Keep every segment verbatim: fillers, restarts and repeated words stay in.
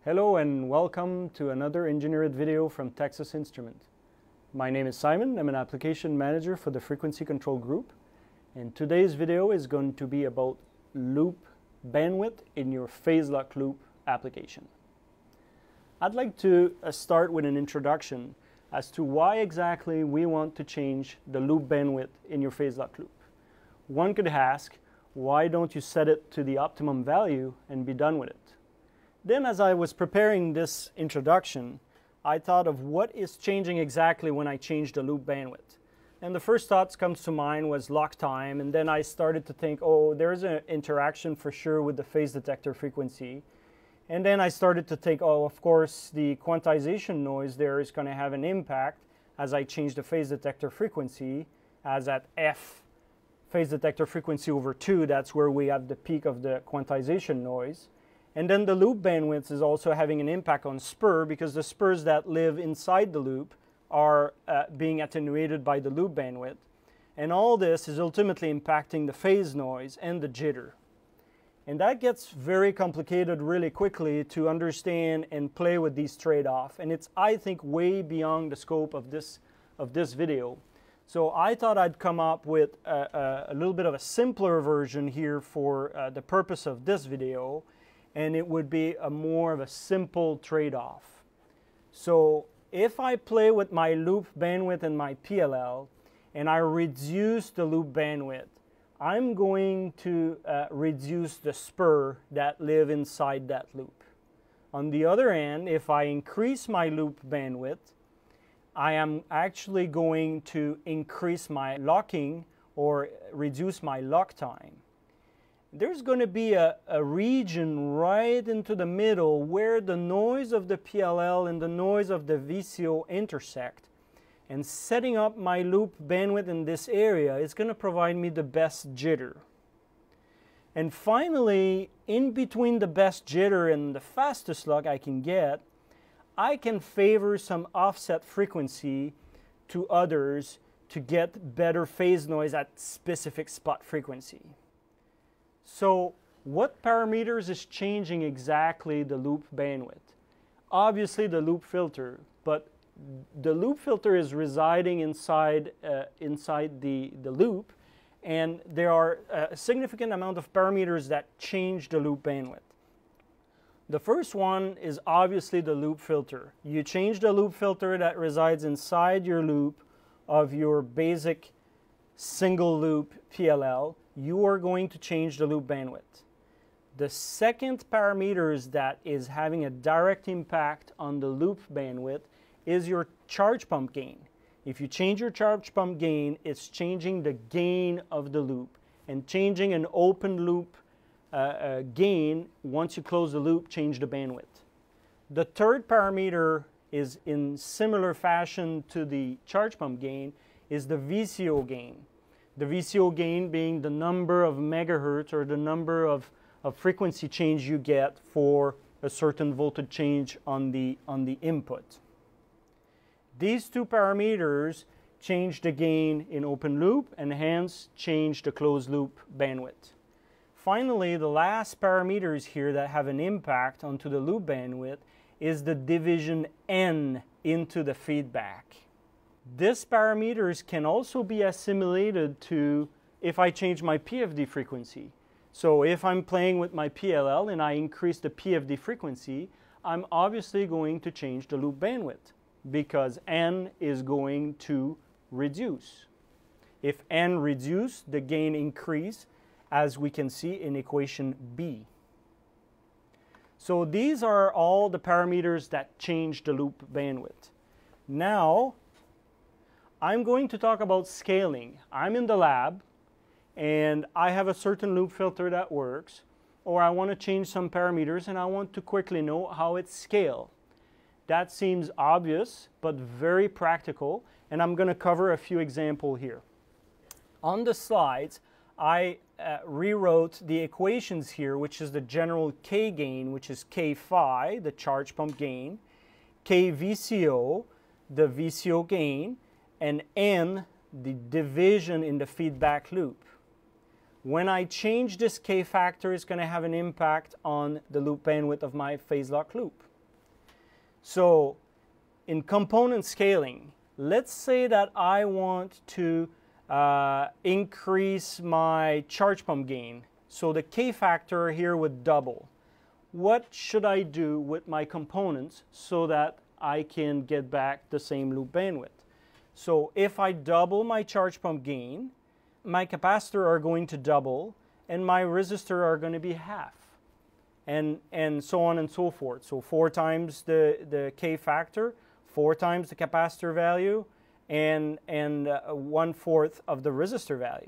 Hello and welcome to another engineered video from Texas Instruments. My name is Simon. I'm an application manager for the frequency control group, and today's video is going to be about loop bandwidth in your phase lock loop application. I'd like to uh, start with an introduction as to why exactly we want to change the loop bandwidth in your phase lock loop. One could ask, why don't you set it to the optimum value and be done with it? Then, as I was preparing this introduction, I thought of what is changing exactly when I change the loop bandwidth. And the first thought that comes to mind was lock time, and then I started to think, oh, there's an interaction for sure with the phase detector frequency. And then I started to think, oh, of course, the quantization noise there is going to have an impact as I change the phase detector frequency, as at F phase detector frequency over two, that's where we have the peak of the quantization noise. And then the loop bandwidth is also having an impact on spur, because the spurs that live inside the loop are uh, being attenuated by the loop bandwidth. And all this is ultimately impacting the phase noise and the jitter. And that gets very complicated really quickly to understand and play with these trade-offs. And it's, I think, way beyond the scope of this, of this video. So I thought I'd come up with a, a, a little bit of a simpler version here for uh, the purpose of this video. And it would be a more of a simple trade-off. So if I play with my loop bandwidth and my P L L, and I reduce the loop bandwidth, I'm going to uh, reduce the spur that live inside that loop. On the other hand, if I increase my loop bandwidth, I am actually going to increase my locking or reduce my lock time. There's going to be a, a region right into the middle where the noise of the P L L and the noise of the V C O intersect. And setting up my loop bandwidth in this area is going to provide me the best jitter. And finally, in between the best jitter and the fastest lock I can get, I can favor some offset frequency to others to get better phase noise at specific spot frequency. So what parameters is changing exactly the loop bandwidth? Obviously the loop filter, but the loop filter is residing inside, uh, inside the, the loop, and there are a significant amount of parameters that change the loop bandwidth. The first one is obviously the loop filter. You change the loop filter that resides inside your loop of your basic single loop P L L, you are going to change the loop bandwidth. The second parameter that is having a direct impact on the loop bandwidth is your charge pump gain. If you change your charge pump gain, it's changing the gain of the loop. And changing an open loop uh, uh, gain, once you close the loop, change the bandwidth. The third parameter is in similar fashion to the charge pump gain, is the V C O gain. The V C O gain being the number of megahertz or the number of, of frequency change you get for a certain voltage change on the, on the input. These two parameters change the gain in open loop and hence change the closed loop bandwidth. Finally, the last parameters here that have an impact onto the loop bandwidth is the division N into the feedback. This parameters can also be assimilated to if I change my P F D frequency. So if I'm playing with my P L L and I increase the P F D frequency, I'm obviously going to change the loop bandwidth because N is going to reduce. If N reduce, the gain increase, as we can see in equation B. So these are all the parameters that change the loop bandwidth. Now, I'm going to talk about scaling. I'm in the lab and I have a certain loop filter that works, or I want to change some parameters and I want to quickly know how it's scaled. That seems obvious but very practical, and I'm going to cover a few examples here. On the slides, I uh, rewrote the equations here, which is the general K gain, which is K phi, the charge pump gain, K V C O, the V C O gain, and N, the division in the feedback loop. When I change this K factor, it's going to have an impact on the loop bandwidth of my phase lock loop. So in component scaling, let's say that I want to uh, increase my charge pump gain. So the K factor here would double. What should I do with my components so that I can get back the same loop bandwidth? So if I double my charge pump gain, my capacitor are going to double and my resistor are going to be half. And, and so on and so forth. So four times the, the K factor, four times the capacitor value, and, and uh, one-fourth of the resistor value.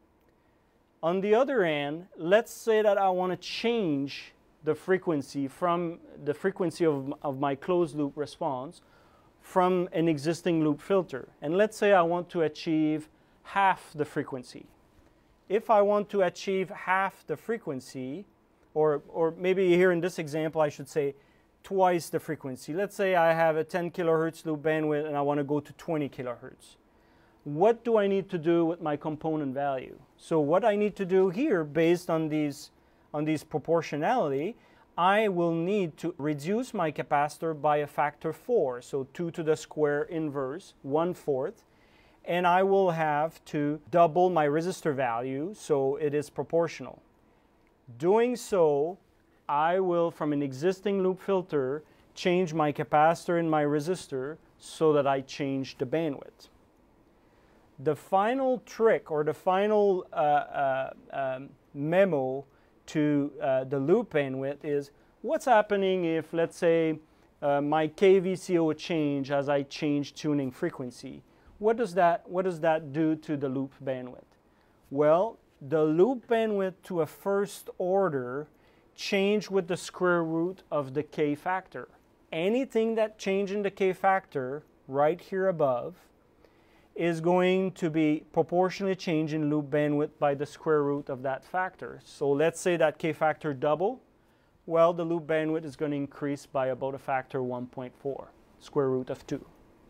On the other hand, let's say that I want to change the frequency from the frequency of, of my closed loop response from an existing loop filter. And let's say I want to achieve half the frequency. If I want to achieve half the frequency, or, or maybe here in this example I should say twice the frequency. Let's say I have a ten kilohertz loop bandwidth and I want to go to twenty kilohertz. What do I need to do with my component value? So what I need to do here, based on these, on these proportionality, I will need to reduce my capacitor by a factor four, so two to the square inverse, one-fourth, and I will have to double my resistor value so it is proportional. Doing so, I will, from an existing loop filter, change my capacitor and my resistor so that I change the bandwidth. The final trick, or the final uh, uh, um, memo to uh, the loop bandwidth is what's happening if, let's say, uh, my K V C O change as I change tuning frequency. What does that, what does that do to the loop bandwidth? Well, the loop bandwidth to a first order change with the square root of the K factor. Anything that change in the K factor right here above is going to be proportionally changed in loop bandwidth by the square root of that factor. So let's say that K factor double. Well, the loop bandwidth is going to increase by about a factor one point four, square root of two.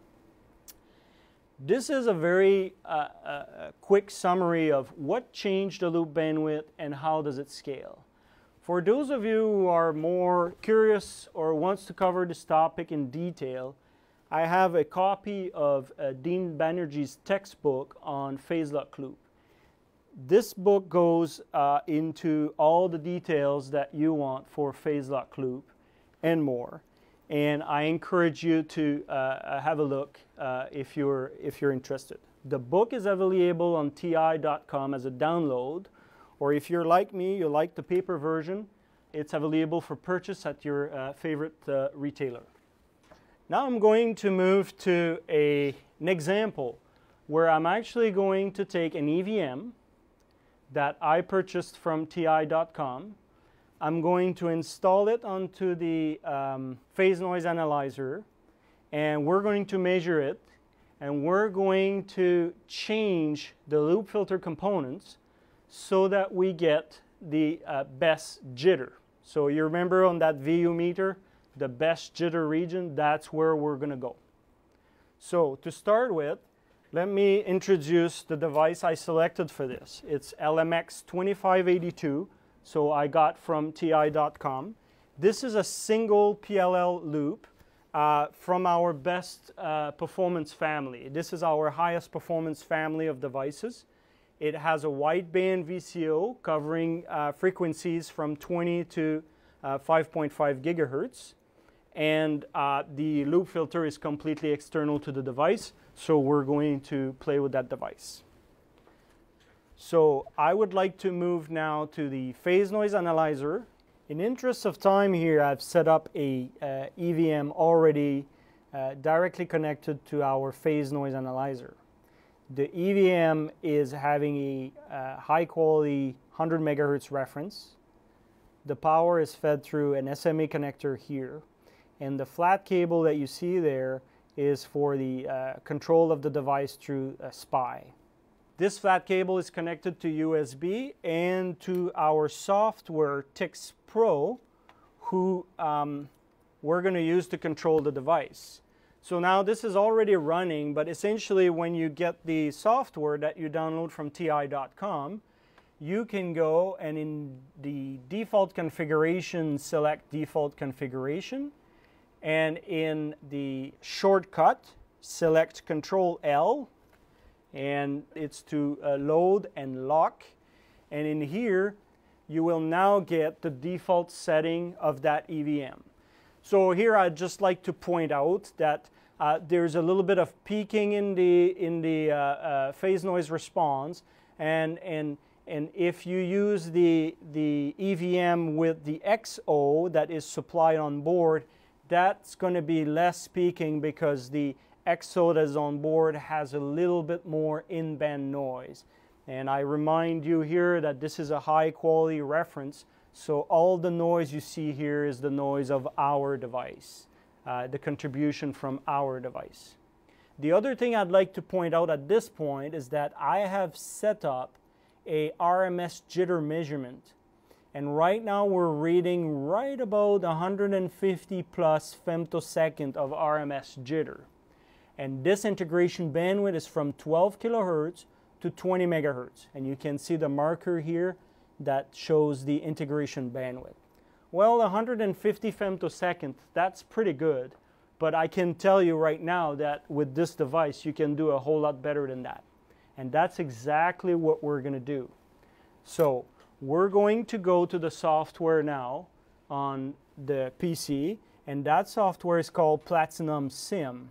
This is a very uh, uh, quick summary of what changed the loop bandwidth and how does it scale. For those of you who are more curious or wants to cover this topic in detail, I have a copy of uh, Dean Banerjee's textbook on phase lock loop. This book goes uh, into all the details that you want for phase lock loop and more. And I encourage you to uh, have a look uh, if you're, if you're interested. The book is available on T I dot com as a download, or if you're like me, you like the paper version, it's available for purchase at your uh, favorite uh, retailer. Now I'm going to move to a, an example where I'm actually going to take an E V M that I purchased from T I dot com. I'm going to install it onto the um, phase noise analyzer, and we're going to measure it, and we're going to change the loop filter components so that we get the uh, best jitter. So you remember on that V U meter, the best jitter region, that's where we're going to go. So to start with, let me introduce the device I selected for this. It's L M X twenty-five eighty-two. So I got from T I dot com. This is a single P L L loop uh, from our best uh, performance family. This is our highest performance family of devices. It has a wideband V C O covering uh, frequencies from twenty to uh, five point five gigahertz. And uh, the loop filter is completely external to the device, so we're going to play with that device. So I would like to move now to the phase noise analyzer. In interest of time here, I've set up a uh, E V M already uh, directly connected to our phase noise analyzer. The E V M is having a uh, high quality one hundred megahertz reference. The power is fed through an S M A connector here, and the flat cable that you see there is for the uh, control of the device through a S P I. This flat cable is connected to U S B and to our software T I X Pro, who um, we're going to use to control the device. So now this is already running, but essentially when you get the software that you download from T I dot com, you can go and in the default configuration select default configuration, And in the shortcut, select Control L, and it's to uh, load and lock. And in here, you will now get the default setting of that E V M. So here I'd just like to point out that uh, there's a little bit of peaking in the in the uh, uh, phase noise response, and and and if you use the the E V M with the X O that is supplied on board, that's going to be less peaking because the X O that is on board has a little bit more in-band noise. And I remind you here that this is a high quality reference, so all the noise you see here is the noise of our device, uh, the contribution from our device. The other thing I'd like to point out at this point is that I have set up a R M S jitter measurement, and right now we're reading right about one hundred fifty plus femtosecond of R M S jitter. And this integration bandwidth is from twelve kilohertz to twenty megahertz. And you can see the marker here that shows the integration bandwidth. Well, one hundred fifty femtosecond, that's pretty good. But I can tell you right now that with this device, you can do a whole lot better than that. And that's exactly what we're going to do. So we're going to go to the software now on the P C. And that software is called PLATINUM-SIM.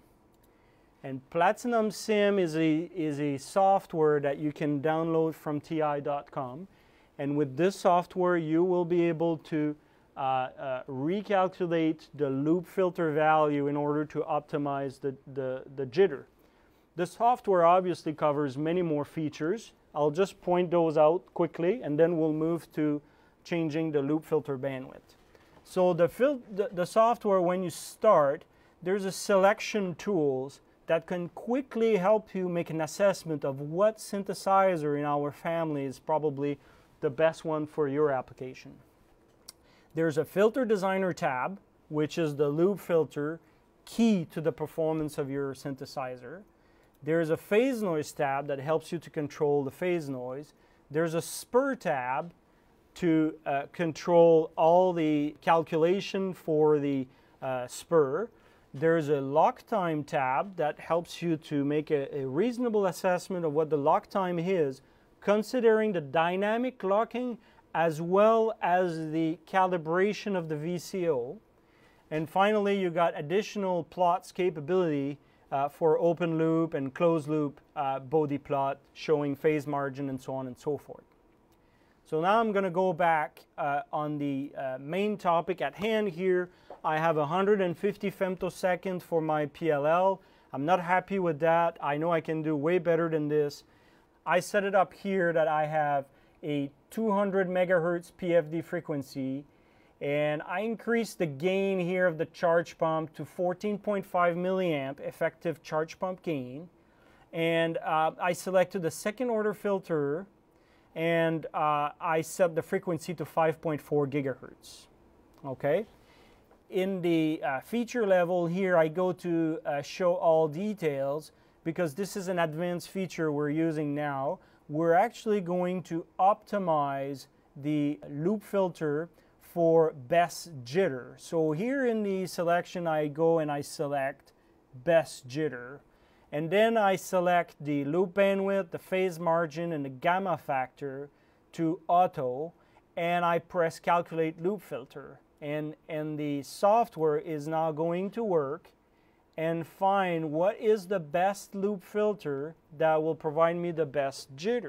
And PLATINUM-SIM is a, is a software that you can download from T I dot com. And with this software, you will be able to uh, uh, recalculate the loop filter value in order to optimize the, the, the jitter. The software obviously covers many more features. I'll just point those out quickly, and then we'll move to changing the loop filter bandwidth. So the, fil the, the software, when you start, there's a selection tools that can quickly help you make an assessment of what synthesizer in our family is probably the best one for your application. There's a filter designer tab, which is the loop filter key to the performance of your synthesizer. There's a phase noise tab that helps you to control the phase noise. There's a spur tab to uh, control all the calculation for the uh, spur. There's a lock time tab that helps you to make a, a reasonable assessment of what the lock time is, considering the dynamic locking as well as the calibration of the V C O. And finally, you got additional plots capability uh, for open loop and closed loop uh, Bode plot showing phase margin and so on and so forth. So now I'm going to go back uh, on the uh, main topic at hand here. I have one hundred fifty femtosecond for my P L L. I'm not happy with that. I know I can do way better than this. I set it up here that I have a two hundred megahertz P F D frequency, and I increased the gain here of the charge pump to fourteen point five milliamp effective charge pump gain, and uh, I selected the second order filter, and uh, I set the frequency to five point four gigahertz. Okay. In the uh, feature level here, I go to uh, show all details because this is an advanced feature we're using now. We're actually going to optimize the loop filter for best jitter. So here in the selection, I go and I select best jitter. And then I select the loop bandwidth, the phase margin, and the gamma factor to auto. And I press calculate loop filter. And, and the software is now going to work and find what is the best loop filter that will provide me the best jitter.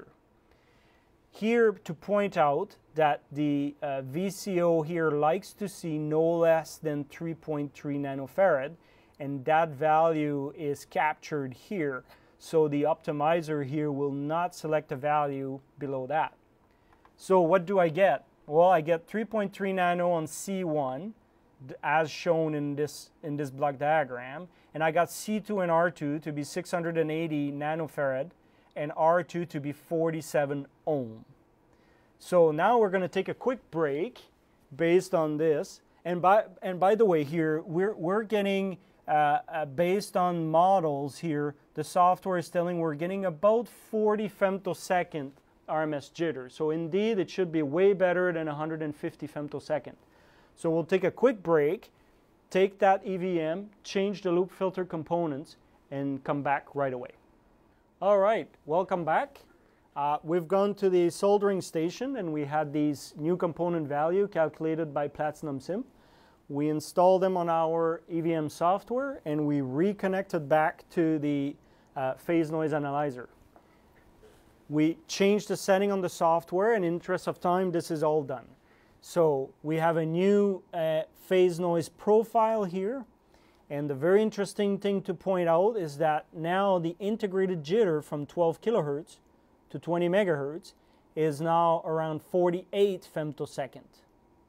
Here to point out that the uh, V C O here likes to see no less than three point three nanofarad, and that value is captured here. So the optimizer here will not select a value below that. So what do I get? Well, I get three point three nano on C one, as shown in this, in this block diagram, and I got C two and R two to be six hundred eighty nanofarad, and R two to be forty-seven ohm. So now we're going to take a quick break based on this, and by, and by the way here, we're, we're getting, uh, uh, based on models here, the software is telling we're getting about forty femtosecond R M S jitter. So indeed, it should be way better than one hundred fifty femtosecond. So we'll take a quick break, take that E V M, change the loop filter components, and come back right away. All right, welcome back. Uh, we've gone to the soldering station and we had these new component value calculated by pllatinumsim. We installed them on our E V M software and we reconnected back to the uh, phase noise analyzer. We changed the setting on the software, and in interest of time, this is all done. So we have a new uh, phase noise profile here, and the very interesting thing to point out is that now the integrated jitter from twelve kilohertz to twenty megahertz is now around forty-eight femtoseconds.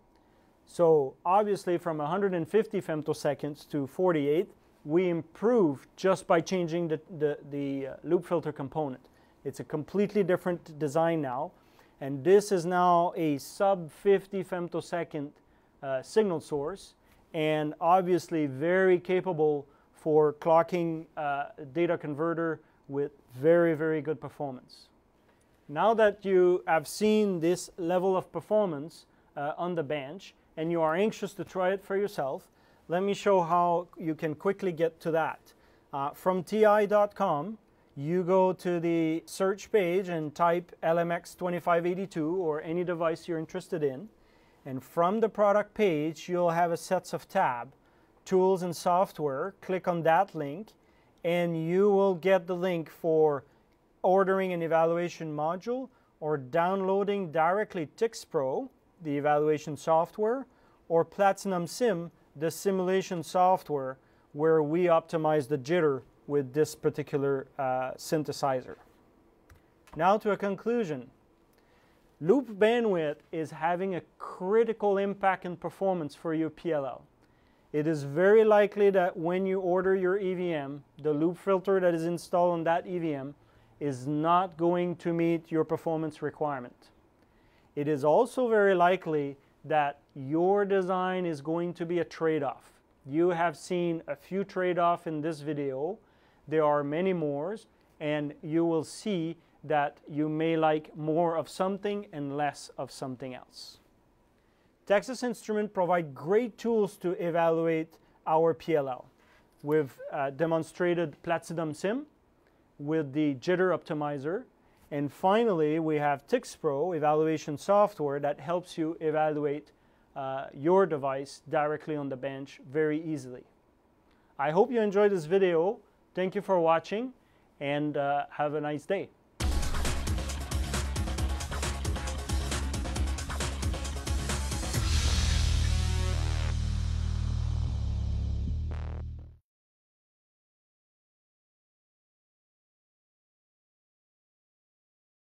So obviously from one hundred fifty femtoseconds to forty-eight, we improved just by changing the, the, the uh, loop filter component. It's a completely different design now, and this is now a sub fifty femtosecond uh, signal source, and obviously very capable for clocking uh, data converter with very, very good performance. Now that you have seen this level of performance uh, on the bench, and you are anxious to try it for yourself, let me show how you can quickly get to that. Uh, from T I dot com, you go to the search page and type L M X twenty-five eighty-two or any device you're interested in. And from the product page, you'll have a set of tabs, tools and software. Click on that link and you will get the link for ordering an evaluation module or downloading directly TixPro, the evaluation software, or pllatinumsim, the simulation software, where we optimize the jitter with this particular uh, synthesizer. Now to a conclusion. Loop bandwidth is having a critical impact in performance for your P L L. It is very likely that when you order your E V M, the loop filter that is installed on that E V M is not going to meet your performance requirement. It is also very likely that your design is going to be a trade-off. You have seen a few trade-offs in this video. There are many more, and you will see that you may like more of something and less of something else. Texas Instruments provide great tools to evaluate our P L L. We've uh, demonstrated pllatinumsim with the jitter optimizer, and finally we have TixPro evaluation software that helps you evaluate uh, your device directly on the bench very easily. I hope you enjoyed this video. Thank you for watching, and uh, have a nice day.